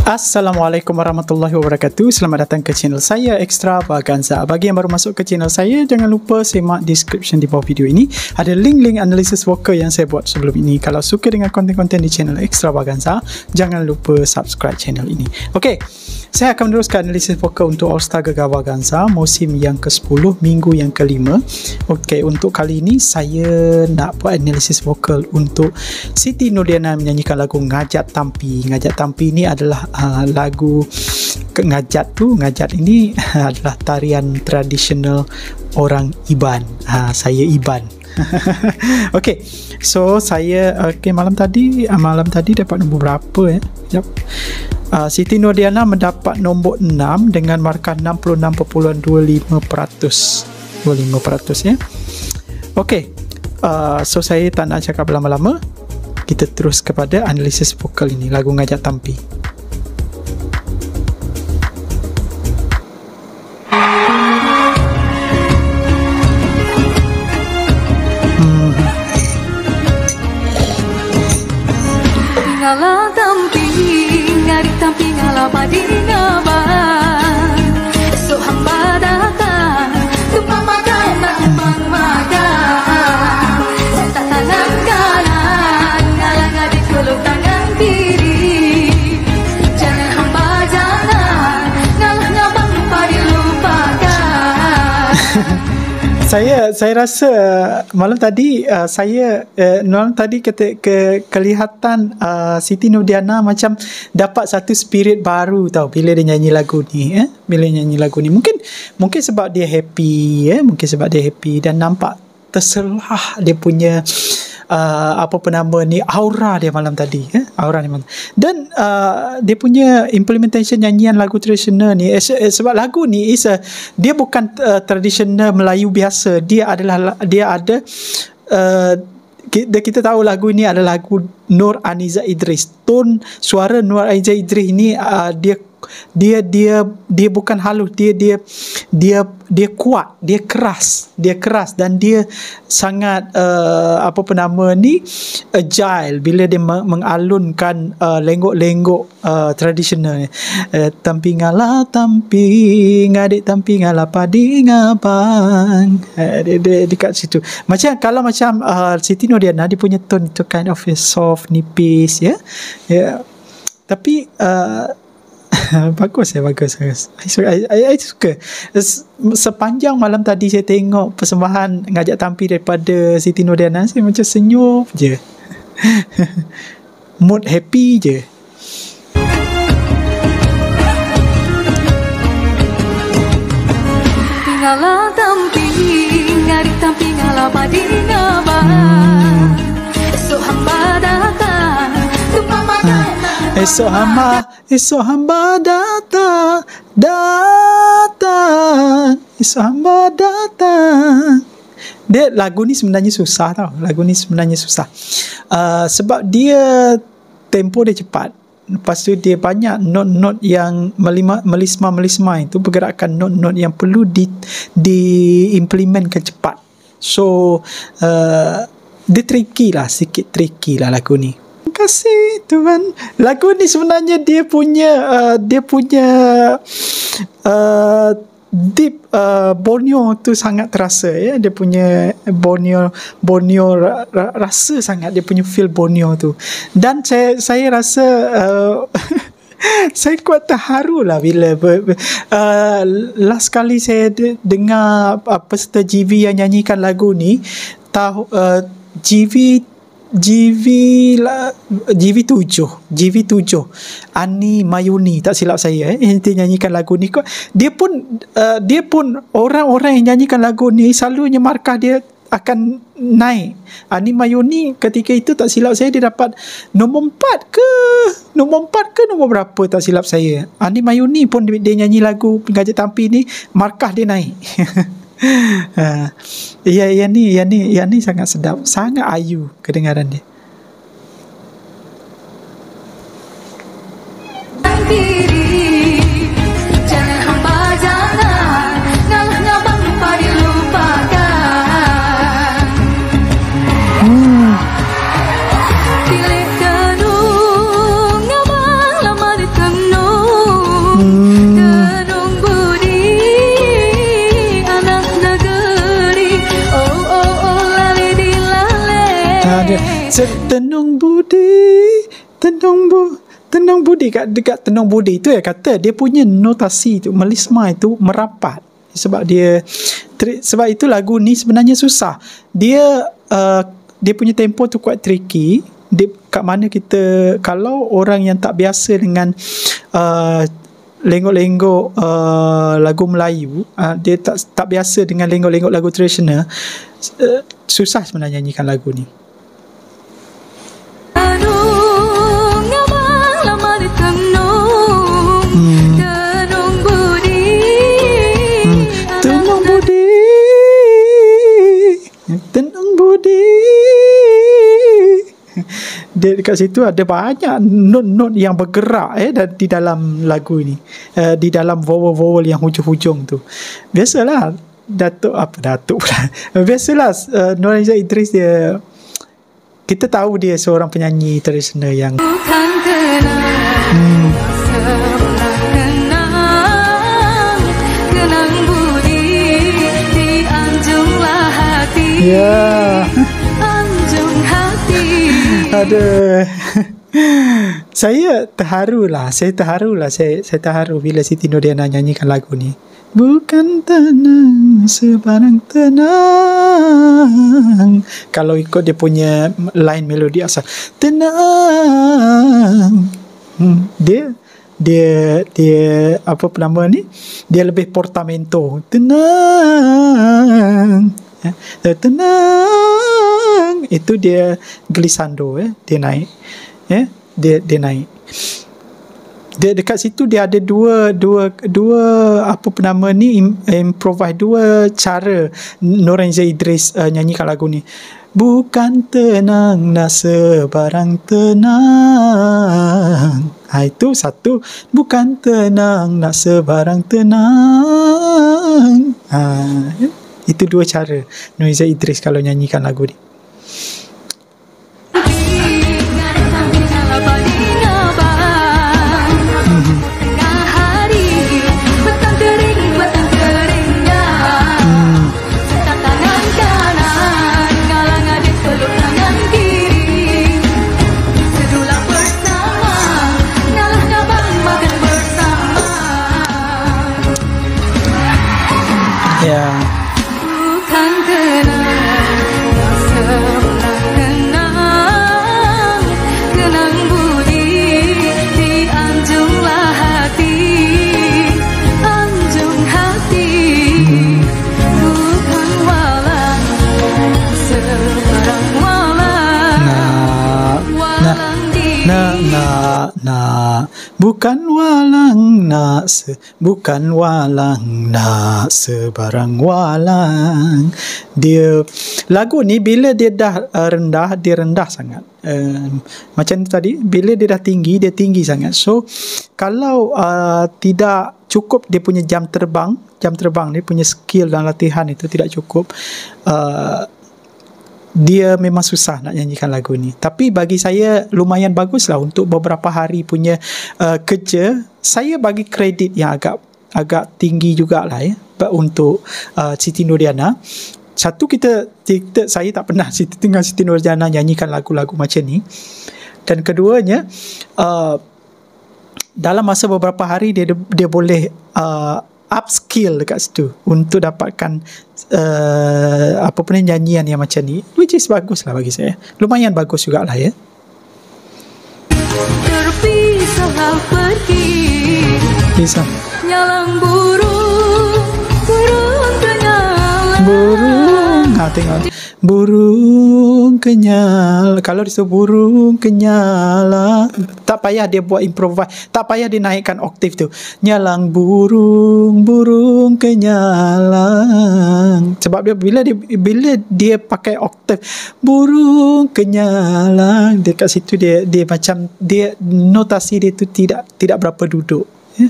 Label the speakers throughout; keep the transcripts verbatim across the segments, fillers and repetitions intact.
Speaker 1: Assalamualaikum warahmatullahi wabarakatuh. Selamat datang ke channel saya Extravaganza. Bagi yang baru masuk ke channel saya, jangan lupa semak description di bawah video ini. Ada link-link analisis vokal yang saya buat sebelum ini. Kalau suka dengan konten-konten di channel Extravaganza, jangan lupa subscribe channel ini. Okey, saya akan meneruskan analisis vokal untuk All Star Gegavaganza musim yang ke sepuluh, minggu yang kelima. Okey, untuk kali ini saya nak buat analisis vokal untuk Siti Nurdiana menyanyikan lagu Ngajat Tampi. Ngajat Tampi ini adalah Uh, lagu ngajat tu ngajat ini adalah tarian tradisional orang Iban. Uh, saya Iban. Okey, so saya okay, malam tadi uh, malam tadi dapat nombor berapa ya? Yep. Uh, Siti Nurdiana mendapat nombor enam dengan markah enam puluh enam perpuluhan dua lima peratus. dua lima peratus ya. Okey. Uh, so saya tak nak cakap lama-lama. Kita terus kepada analisis vokal ini, lagu Ngajat Tampi.
Speaker 2: Ngala tampi, ngari tampi ngala padi ngaba. So hamba datang, tumpang makan, tumpang makan. Tak tangan kanan, ngala ngadi peluk tangan kiri. Jangan hamba jangan, ngala ngabang padi lupakan.
Speaker 1: Saya saya rasa malam tadi uh, saya uh, malam tadi ke, ke kelihatan uh, Siti Nurdiana macam dapat satu spirit baru tau bila dia nyanyi lagu ni eh bila nyanyi lagu ni mungkin mungkin sebab dia happy eh mungkin sebab dia happy dan nampak terserah dia punya Uh, apa penama ni aura dia malam tadi eh? aura ni malam. Dan uh, dia punya implementation nyanyian lagu tradisional ni eh, sebab lagu ni is a, dia bukan uh, tradisional Melayu biasa, dia adalah dia ada uh, kita, kita tahu lagu ini adalah lagu Nur Aniza Idris. Tone suara Nur Aniza Idris ni uh, dia dia dia dia bukan halus, dia dia dia dia kuat, dia keras, dia keras dan dia sangat uh, apa penama ni agile bila dia mengalunkan uh, lenggok-lenggok uh, tradisional. Uh, tampi ngala tampi ngadik tampi ngala padi ngabang. Uh, dia, dia dekat situ. Macam kalau macam uh, Siti Nurdiana dia punya tone itu kind of soft, nipis ya. Yeah. Tapi uh, bagus ya, bagus, bagus. I suka, I, I, I suka. Sepanjang malam tadi saya tengok persembahan Ngajat Tampi daripada Siti Nurdiana, saya macam senyum je. Mood happy je.
Speaker 2: Ngala tampi, ngari tampi ngala padi ngaba. So hamba datang, tumpang makan.
Speaker 1: Esok hamba, esok hamba datang, datang, esok hamba datang. Dia lagu ni sebenarnya susah tau. Lagu ni sebenarnya susah. Uh, sebab dia tempo dia cepat. Lepas tu dia banyak not-not yang melisma-melisma itu, pergerakan not-not yang perlu di diimplementkan cepat. So uh, dia tricky lah, sikit tricky lah lagu ni. Terima kasih Tuhan. Lagu ni sebenarnya dia punya uh, dia punya uh, deep uh, Borneo tu sangat terasa ya. Dia punya Borneo Borneo ra, ra, rasa sangat dia punya feel Borneo tu. Dan saya saya rasa uh, saya kuat terharu lah bila uh, last kali saya de- dengar uh, peserta G V yang nyanyikan lagu ni tahu uh, G V G V lah, G V tujuh G V tujuh Ani Mayuni tak silap saya eh yang nyanyikan lagu ni. Dia pun uh, dia pun orang-orang yang nyanyikan lagu ni selalunya markah dia akan naik. Ani Mayuni ketika itu tak silap saya dia dapat nombor empat ke nombor empat ke nombor berapa tak silap saya. Ani Mayuni pun dia, dia nyanyi lagu Ngajat Tampi ni markah dia naik. Ha, ya, yang ni, yang ni, yang ni sangat sedap, sangat ayu kedengaran dia.
Speaker 2: Jangan hamba jangan, ngalah ngabang padi lupakan.
Speaker 1: Hmm.
Speaker 2: Pilih tenung ngabang lama di tenung.
Speaker 1: Tenung budi, tenung bu, tenung budi kat dekat tenung budi itu ya kata dia punya notasi tu melisma itu merapat. Sebab dia sebab itu lagu ni sebenarnya susah. Dia uh, dia punya tempo tu quite tricky. Dia, kat mana kita kalau orang yang tak biasa dengan uh, lenggok-lenggok uh, lagu Melayu, uh, dia tak tak biasa dengan lenggok-lenggok lagu tradisional, uh, susah sebenarnya nyanyikan lagu ni. Tenang budi. Dia dekat situ ada banyak not-not yang bergerak eh di dalam lagu ni, uh, di dalam vowel-vowel yang hujung-hujung tu. Biasalah Datuk apa Datuk pula. Biasalah uh, Nurhaliza Idris dia, kita tahu dia seorang penyanyi tradisional yang hmm. Ya. Anjung hati. Aduh. Saya terharu lah. Saya terharu lah. Saya, saya terharu bila Siti Nurdiana nyanyikan lagu ni. Bukan tenang sebarang tenang. Kalau ikut dia punya line melodi asal. Tenang. Hmm, dia dia dia apa nama ni? Dia lebih portamento. Tenang. Tenang, itu dia glissando eh, dia naik eh, dia dia naik. Dia dekat situ dia ada dua dua dua apa nama ni im, improvise dua cara Nurhaliza Idris uh, nyanyikan lagu ni. Bukan tenang nak sebarang tenang. Ha, itu satu. Bukan tenang nak sebarang tenang. Ha, itu dua cara Nurhaliza Idris kalau nyanyikan lagu ni. Nak bukan walang nak se, bukan walang nak sebarang walang. Dia lagu ni bila dia dah uh, rendah, dia rendah sangat. Uh, macam tadi bila dia dah tinggi, dia tinggi sangat. So kalau uh, tidak cukup dia punya jam terbang, jam terbang dia punya skill dan latihan itu tidak cukup, uh, dia memang susah nak nyanyikan lagu ni. Tapi bagi saya lumayan bagus lah untuk beberapa hari punya uh, kerja. Saya bagi kredit yang agak agak tinggi jugalah ya untuk uh, Siti Nurdiana. Satu, kita, kita saya tak pernah Siti tengah Siti Nurdiana nyanyikan lagu-lagu macam ni. Dan keduanya, uh, dalam masa beberapa hari dia dia boleh uh, upskill dekat situ untuk dapatkan uh, apa pun nyanyian yang macam ni, which is bagus lah bagi saya. Lumayan bagus jugalah ya. Terpisah pergi, pisah nyalang burung, burung kenyal, burung, ha, tengok burung kenyal. Kalau disebut burung kenyal, tak payah dia buat improvise, tak payah dia naikkan oktav tu. Nyalang burung, burung kenyalang. Sebab dia bila dia bila dia pakai oktav burung kenyalang, dekat situ dia dia macam dia notasi dia tu tidak tidak berapa duduk. Ya.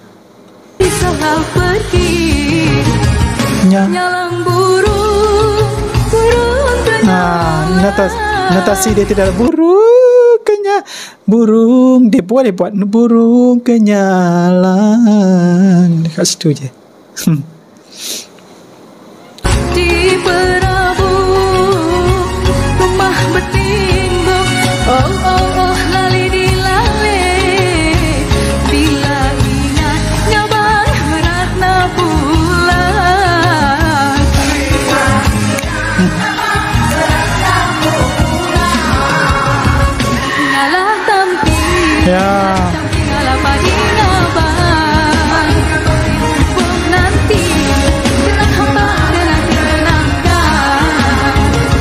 Speaker 1: Nyalang burung, burung kenyalang. Ha, notasi, notasi dia tidak burung kenyal, burung dia buat dia buat burung kenyalang dekat situ je. Hmm. Di Perabu rumah beting
Speaker 2: Tinggal apa di ngabang nanti dengan hamba dengan kenangkan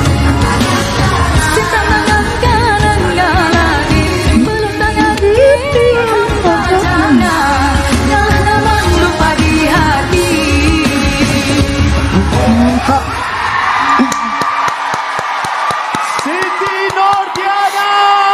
Speaker 2: cinta mengangan lagi belum tangan di hamba jangan jangan namun lupa di hati.
Speaker 3: Siti Nordiana.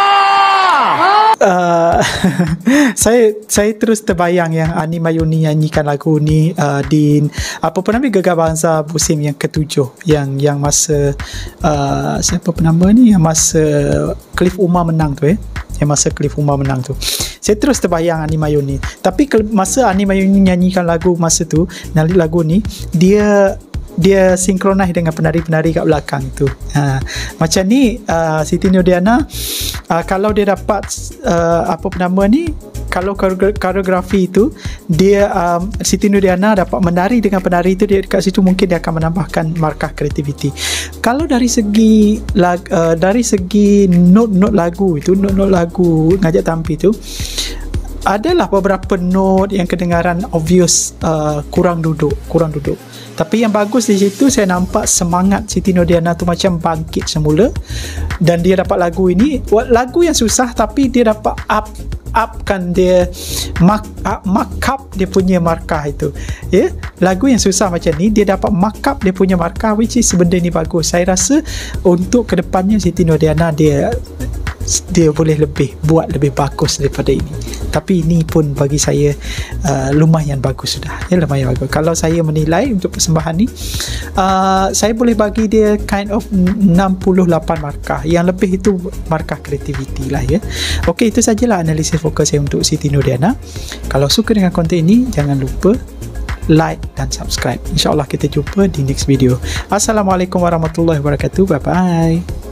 Speaker 1: Uh, saya saya terus terbayang yang Ani Mayuni nyanyikan lagu ni uh, di apa penama Gegar Bangsa musim yang ketujuh yang yang masa uh, siapa penama ni yang masa Cliff Umar menang tu eh yang masa Cliff Umar menang tu. Saya terus terbayang Ani Mayuni. Tapi masa Ani Mayuni nyanyikan lagu masa tu, nyanyi lagu ni, dia dia sinkronis dengan penari-penari kat belakang tu. Ha, macam ni uh, Siti Nordiana uh, kalau dia dapat uh, apa nama ni, kalau koreografi itu dia um, Siti Nordiana dapat menari dengan penari itu, dia dekat situ mungkin dia akan menambahkan markah kreativiti. Kalau dari segi lag, uh, dari segi not-not lagu itu, not-not lagu ngajak tampil tu, adalah beberapa note yang kedengaran obvious uh, kurang duduk, kurang duduk. Tapi yang bagus di situ saya nampak semangat Siti Nordiana tu macam bangkit semula, dan dia dapat lagu ini, lagu yang susah tapi dia dapat up upkan dia mark up, mark up dia punya markah itu. Ya, yeah? Lagu yang susah macam ni dia dapat mark up dia punya markah, which is benda ni bagus. Saya rasa untuk kedepannya Siti Nordiana dia dia boleh lebih buat lebih bagus daripada ini. Tapi ini pun bagi saya uh, lumayan bagus sudah. Ya, lumayan bagus. Kalau saya menilai untuk persembahan ni, uh, saya boleh bagi dia kind of enam puluh lapan markah. Yang lebih itu markah kreativiti lah ya. Okey, itu sajalah analisis fokus saya untuk Siti Nordiana. Kalau suka dengan konten ini, jangan lupa like dan subscribe. InsyaAllah kita jumpa di next video. Assalamualaikum warahmatullahi wabarakatuh. Bye bye.